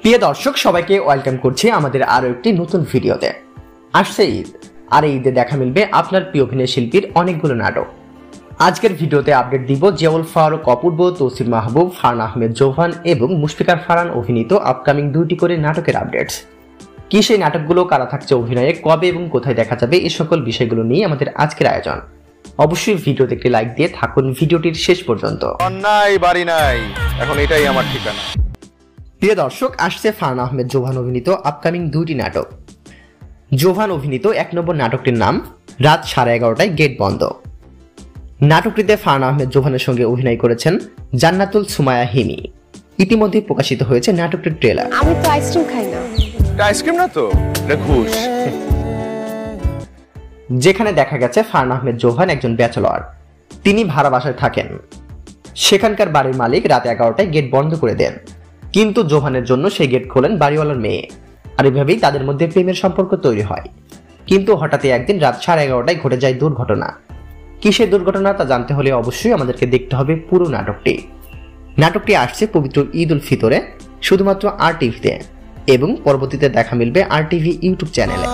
প্রিয় দর্শক সবাইকে ওয়েলকাম করছি আমাদের আরো একটি নতুন ভিডিওতে। আসছে ঈদ, আর এই ঈদে দেখা মিলবে আপনার প্রিয় অভিনয় শিল্পীর অনেকগুলো নাটক। আজকের ভিডিওতে আপডেট দিব জিয়াউল ফারুক অপূর্ব, তৌসিফ মাহবুব, ফারহান আহমেদ জোহান এবং মুশফিকা ফারহান অভিনীত আপকামিং 2টি করে নাটকের আপডেটস। কি সেই নাটকগুলো, কারা থাকছে অভিনয়ে, কবে এবং কোথায় দেখা যাবে, এই সকল বিষয়গুলো নিয়ে আমাদের আজকের আয়োজন। অবশ্যই ভিডিওতে একটি লাইক দিয়ে থাকুন ভিডিওটির শেষ পর্যন্ত। অন্যায় বাড়ি নাই, এখন এটাই আমার ঠিকানা। প্রিয় দর্শক, আসছে ফারহান আহমেদ জোহান অভিনীত আপকামিং 2টি নাটক। জোহান অভিনীত 1 নম্বর নাটকটির নাম রাত 11:30টায় গেট বন্ধ। নাটকটিতে ফারহান আহমেদ জোহানের সঙ্গে অভিনয় করেছেন জান্নাতুল সুমায়া হিমি। ইতিমধ্যে প্রকাশিত হয়েছে নাটকটির ট্রেলার। আমি তো আইসক্রিম খাই না। আইসক্রিম না তো, এটা ঘুষ। যেখানে দেখা গেছে ফারহান আহমেদ জোহান একজন ব্যাচেলর, তিনি ভাড়া বাসায় থাকেন। সেখানকার বাড়ির মালিক রাত 11টায় গেট বন্ধ করে দেন, কিন্তু জোহানের জন্য সেই গেট খোলেন বাড়িওয়ালার মেয়ে। আর এভাবেই তাদের মধ্যে প্রেমের সম্পর্ক তৈরি হয়। কিন্তু হঠাৎই একদিন রাত 11:30টায় ঘটে যায় দুর্ঘটনা। কিসের দুর্ঘটনা তা জানতে হলে অবশ্যই আমাদেরকে দেখতে হবে পুরো নাটকটি। নাটকটি আসছে পবিত্র ঈদ উল ফিতরে শুধুমাত্র RTV-তে, এবং পরবর্তীতে দেখা মিলবে RTV ইউটিউব চ্যানেলে।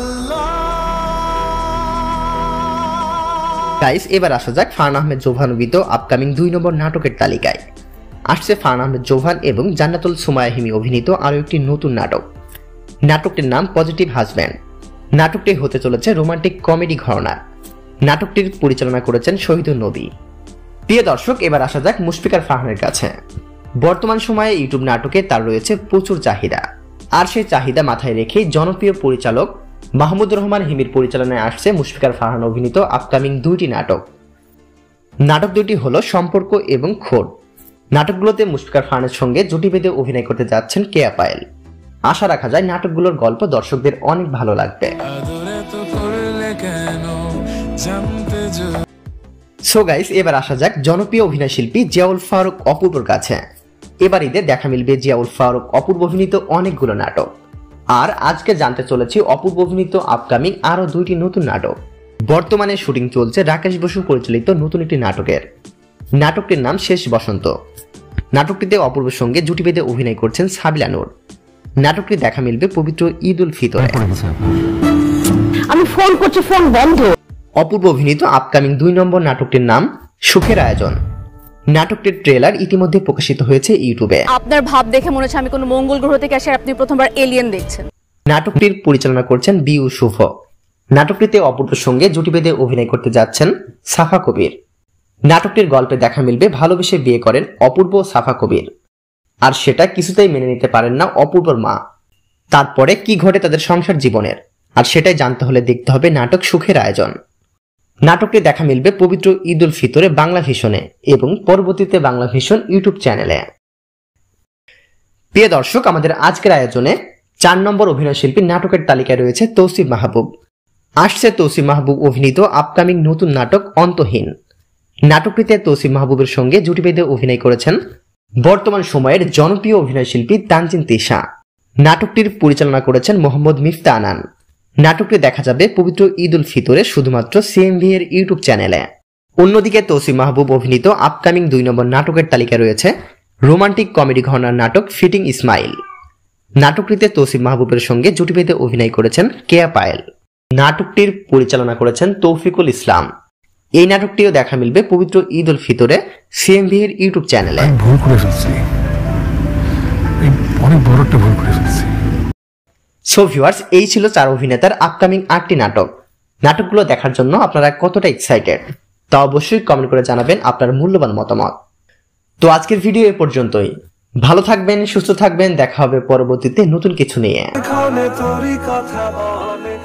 গাইস, এবার আসা যাক ফারহান আহমেদ জোহান অভিনীত আপকামিং 2 নম্বর নাটকের তালিকায়। আসছে ফারহান আহমেদ জোহান এবং জান্নাতুল সুমায়া হিমি অভিনীত আরো একটি নতুন নাটক। নাটকটির নাম পজিটিভ হাজব্যান্ড। নাটকটি হতে চলেছে রোমান্টিক কমেডি ঘরানা। নাটকটির পরিচালনা করেছেন শহীদুল নবী। প্রিয় দর্শক, এবার আসা যাক মুশফিকা ফারহানের কাছে। বর্তমান সময়ে ইউটিউব নাটকে তার রয়েছে প্রচুর চাহিদা, আর সেই চাহিদা মাথায় রেখে জনপ্রিয় পরিচালক মাহমুদুর রহমান হিমির পরিচালনায় আসছে মুশফিকা ফারহান অভিনীত আপকামিং 2টি নাটক। নাটক দুটি হলো সম্পর্ক এবং খোঁজ। নাটকগুলোতে মুশফিকা ফারহানের সঙ্গে জুটি বেঁধে অভিনয় করতে যাচ্ছেন কেয়া পায়েল। আশা রাখা যায় নাটকগুলোর গল্প দর্শকদের অনেক ভালো লাগবে। সো গাইস, এবার আসা যাক জনপ্রিয় অভিনয় শিল্পী জিয়াউল ফারুক অপূর্বর কাছে। এবার ঈদে দেখা মিলবে জিয়াউল ফারুক অপূর্ব অভিনীত অনেকগুলো নাটক। আর আজকে জানতে চলেছি অপূর্ব অভিনীত আপকামিং আরো 2টি নতুন নাটক। বর্তমানে শুটিং চলছে রাকেশ বসু পরিচালিত নতুন একটি নাটকের। নাটকটির নাম শেষ বসন্ত। নাটকটিতে অপূর্বের সঙ্গে জুটি বেঁধে অভিনয় করছেন সাবিলা নূর। নাটকটি দেখা মিলবে পবিত্র ঈদ উল ফিতরে। আমি ফোন করছি, ফোন বন্ধ। অপূর্ব অভিনীত আপকামিং 2 নম্বর নাটকটির নাম সুখের আয়োজন। নাটকটির ট্রেলার ইতিমধ্যে প্রকাশিত হয়েছে ইউটিউবে। আপনার ভাব দেখে মনে হচ্ছে আমি কোনো মঙ্গল গ্রহ থেকে এসে আপনি প্রথমবার এলিয়েন দেখছেন। নাটকটির পরিচালনা করছেন বিউ শুভ। নাটকটিতে অপূর্বের সঙ্গে জুটি বেঁধে অভিনয় করতে যাচ্ছেন সাফা কবির। নাটকটির গল্পে দেখা মিলবে ভালোবেসে বিয়ে করেন অপূর্ব সাফা কবির, আর সেটা কিছুতেই মেনে নিতে পারেন না অপূর্বর মা। তারপরে কি ঘটে তাদের সংসার জীবনের, আর সেটাই জানতে হলে দেখতে হবে নাটক সুখের আয়োজন। নাটকটি দেখা মিলবে পবিত্র ঈদ উল ফিতরে বাংলা ভিশনে এবং পরবর্তীতে বাংলা ভিশন ইউটিউব চ্যানেলে। প্রিয় দর্শক, আমাদের আজকের আয়োজনে 4 নম্বর অভিনয় শিল্পী নাটকের তালিকায় রয়েছে তৌসিফ মাহবুব। আসছে তৌসিফ মাহবুব অভিনীত আপকামিং নতুন নাটক অন্তহীন। নাটকটিতে তৌসিফ মাহবুবের সঙ্গে জুটি বেঁধে অভিনয় করেছেন বর্তমান সময়ের জনপ্রিয় অভিনয় শিল্পী তানজিন তিশা। নাটকটির পরিচালনা করেছেন মোহাম্মদ মিফতা আনান। নাটকটি দেখা যাবে পবিত্র ঈদ উল ফিতরে শুধুমাত্র CMV এর ইউটিউব চ্যানেলে। অন্যদিকে তৌসিফ মাহবুব অভিনীত আপকামিং 2 নম্বর নাটকের তালিকায় রয়েছে রোমান্টিক কমেডি ঘরানার নাটক ফিটিং ইসমাইল। নাটকটিতে তৌসিফ মাহবুবের সঙ্গে জুটি বেঁধে অভিনয় করেছেন কেয়া পায়েল। নাটকটির পরিচালনা করেছেন তৌফিকুল ইসলাম। এই নাটকটিও দেখা মিলবে পবিত্র ঈদ উল ফিতরে CMV এর ইউটিউব চ্যানেলে। ভুল করে ফেলছি, অনেক বড় একটা ভুল করে ফেলছি। সো ভিউয়ার্স, এই ছিল 4 অভিনেতার আপকামিং 8টি নাটক। নাটকগুলো দেখার জন্য আপনারা কতটা এক্সাইটেড তা অবশ্যই কমেন্ট করে জানাবেন আপনার মূল্যবান মতামত। তো আজকের ভিডিও এ পর্যন্তই। ভালো থাকবেন, সুস্থ থাকবেন। দেখা হবে পরবর্তীতে নতুন কিছু নিয়ে।